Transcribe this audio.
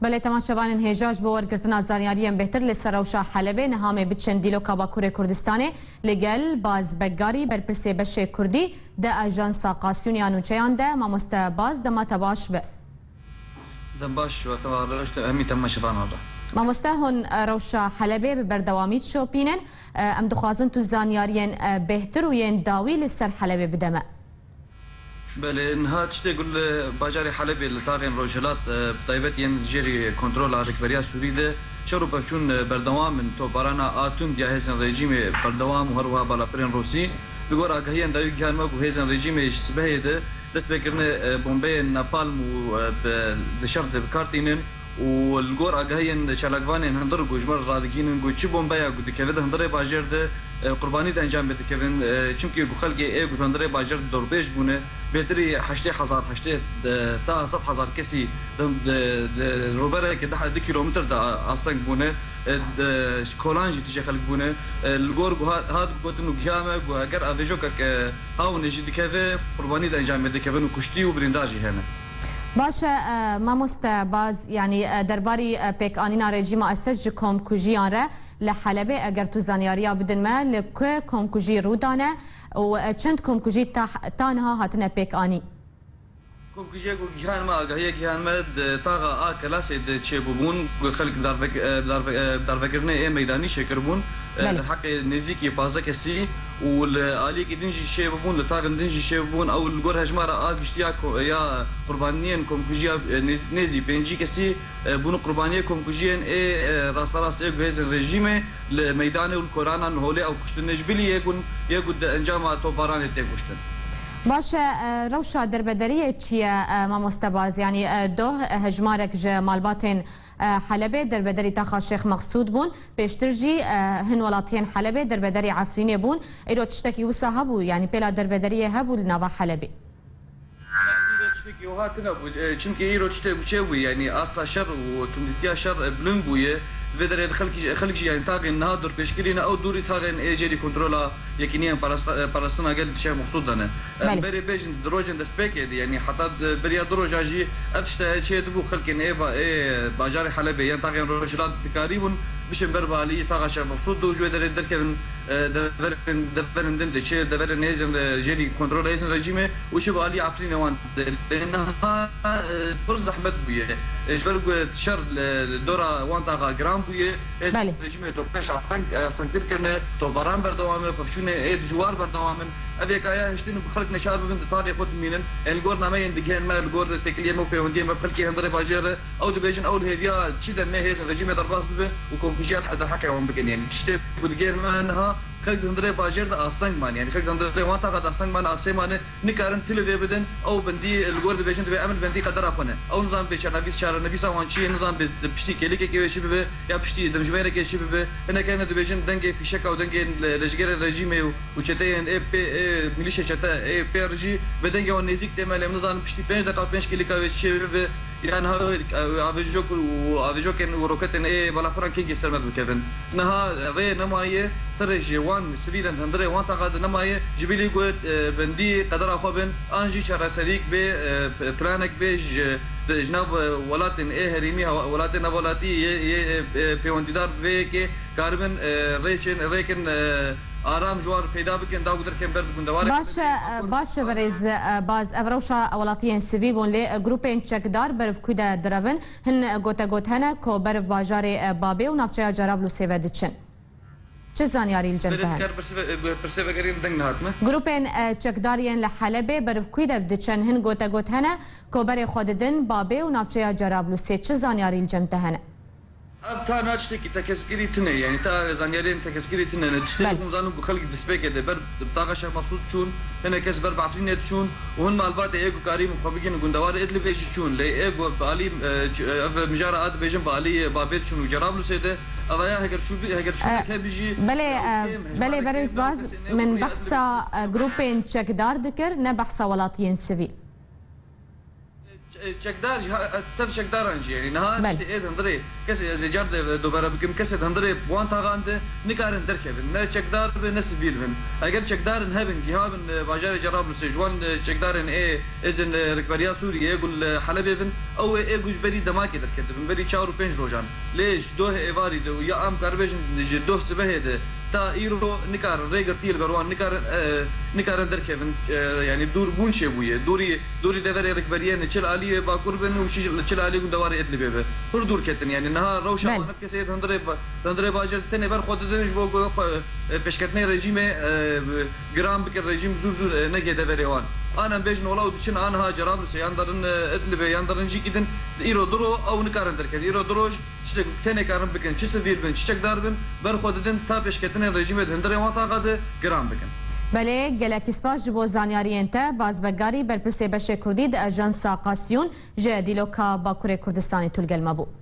بله تماشاوان هجاج بور گرتنا زانیاریان بهتر لسروشا حلبه نهامه بچن دیلوکا باکور کردستانه لگل باز بگاری برپرسی بشه کردی ده اجانسا قاسیونیانو چیان ده ماموسته باز دما تباش به دنباش و توارشت همی تماشاوان هذا ماموسته هن روشا حلبه ببردوامیت شوپینن ام دخوازن تو زانیاریان بهتر و ین داوی لسر حلبه بدمه بله نها تشتي يقول باجاري حلبي لطاغين روجلات بطيبت ين جيري كنترول على ركبريا سوريده شرو بفشون بردوام من تو بارانا اتون ديا هيزن ريجيمي بردوام وهروها بالافرين روسي بيقول اگهيان دايو كان ماكو هيزن ريجيمي شبهيده بس بكرنا بومبي نابالم وبشرط بكارتينن والجور اگهيان شالاغوانين هندر گوجمر رادگين گوچي بومبايا گد كيفد هندر باجر ده قرباني انجام بده كيفن چونكي خلقي اي گد هندر باجر دوربيش بونه بهتري 8000 تا 7000 كسي روبره كده 1 كيلومتر ده اصلا بونه كولانجي تجي خلق بونه الجور هاد گوتنو گيامه گو اگر افيجوك هاو نجي دكيفه قرباني انجام بده كيفن كشتي وبرنداجي هنا باشه ماموست باز يعني درباري بيك انينا ريجيم اسج كوم كوجيان ره لحلبه اگر تو زانياريا بدن ما لك كوم كوجي رودانه وچند كوم كوجي تانها هاتنه بيك اني كوم كوجي گيان ما هي گيان ما طاغا كلاس تشيبون خلق دارفكرنه اي ميداني شكربون الحق نزيكي بازا كسي والالي كدنجي شيبون لطاغن دنجي شيبون او الجور هجماره اغشتيا يا قربانيين كوم كوجيا نزي بنجي كسي بون قربانيه كوم كوجيان اي راس اي جهاز الرجيم لميدان والكورانا هولي او كشت نجبلي يقول انجام توباران تيكشتن باشه روشا دربدریه چیه ماموستباز یعنی دو هجمارک ج مالباتن حلبه دربدری تاخا شیخ مقصود بون پیشترجی هن ولاتین حلبه دربدری عفرینه بون ایرو تشتکی وسا هبو یعنی پیلا دربدریه هبو لنوا حلبه چونکه ایرو تشتکی يعني اصلا شر وتمديتيا شر بلنبويه بدر خلق يعني تاغن نهادر بيشكلينا او دوري تاغن ايجري كنترولا يكينيا باراستنا قال شيء مقصود انا بري بيجن دروجن دسبيك يعني حتى بريا دروجاجي افشتا شيء دبو خلقين اي باجاري حلبي يعني تاغن روجلات بكاريبون بش بربالي تاغا شيء مقصود دو جوي در كيفن دفرن دند شيء دفرن هيزن جيري كنترولا هيزن رجيمه وش بالي عفرين وان لانها برز احمد بيه اجبر شر الدوره وان تاغا جرام بويه رژیم تو پیش اصلا كنا تو برام بردوامه بفشونه ايد جوار بردوامن ابيك ايا هشتين بخلق نشار بنت طاري خد مينن الجور نامي اندجين ما الجور تكليه مو بيوندي ما بخلقي هندري باجر او دبيجن او الهيديا تشد ما هي رژیم درباس به وكونفيجات حدا حكى وان بكن يعني تشتي بودجين ما انها خلق هندري باجر اصلا مان يعني خلق هندري وان تاقد اصلا مان اسمان نكارن تلو بدن او بندي الجور دبيجن دبي امن بندي قدر اخونه او نظام بيشنافيس شهر النبي سوان شي نظام بشتي كليك كي شبه يا بشتي دمجميره كي شبه هنا كان دبيجن دنجي في شكا ودنجي لجير الرژیم وچتين اي بي ميليشيا چتا اي بي ار جي بدنجي ونزيك تمال نظام بشتي 5 دقائق 5 كليك شبه يعني افيجوك وروكتن اي بلا فرانكينج بسرمد كيفن نها ري نمايه ترجي وان سريلن هندري وان تقاد نمايه جبلي قوت بندي قدر اخوبن انجي شراسريك بي بلانك بيج جناب ولاتن اي هريمي ولاتن ولاتي بيونديدار بي كاربن ريكن آرام جوار پیدا بکن داو در کم برد گندواره باشه بریز باز اوروشا ولاتیان سیوی بون لی گروپین چکدار برف کوده درون هن گوت هنه کو برف باجار بابی و نافچه جرابلو سیوه دچن چه زانیاری الجنبه هن؟ پرسیوه گرین دنگ نهاتمه گروپین چکدارین لحلبه برف کوده دچن هن گوت هنه کو بر خوددن بابی و نافچه جرابلو سی چه زانیاری الجنبه هنه؟ تا ناشتكي تكسكري تنا يعني تا زانيالين تكسكري تنا نشتكي زانو خلق دسبيك ده بر بطاقه شيخ مقصود شون هنا كاس بر بعفرين شون وهن مع البعض ايجو كريم مخبيين غندوار ادلي بيج شون لي ايجو بالي مجاره اد بيجن بالي بابيت شون وجرابلو سيده اضايا هكر شو بيجي بلي بريز باز من بحثا جروبين تشكدار ذكر نبحثا ولاتيين سيفيل چکدار تف چکدار انجی یعنی نه اید هندری کسی از ایجاد دوباره بکم کسی هندری وان تاغانده نکارن درکبن نه چکدار به نه سیویل بن اگر چکدار هبن گیهابن باجار جرابلو سجوان چکدارن ای ازن رکبریا سوریه يقول حلبي بن او ايجوج بري دماكي دركت من بري 4 و 5 روجان ليش دوه ايفاري دو يا ام كاربيشن دوه سبه ده تا ايرو نكار ريجر بيل غروان نكار دركفن يعني دور بون شبويه دوري دفر ركبريان تشل عليه با قربن وشي تشل عليه دواري اتلي به هر دور كتن يعني نهار روشا نك سيد هندري باجر تني بر خود دنج بو بشكتني ريجيم جرام بك الريجيم زور نجي دفريوان انا بيجن ولا ودشن انا ها جرابلس ياندرن ادلبه ياندرن جي كدن ايرو درو او نكارن دركت ايرو دروج تشتك تني كارن بكن تشي سفير بن تشك داربن بر خود دن تا بشكتني ريجيم هندري وتا قد جرام بكن بله گلکی سپاس جبو زانیاری انت بازبگاری بر پرسه بشه کردی د اجانس قاسیون جدیلو کا باکوره کردستانی تولگل مبو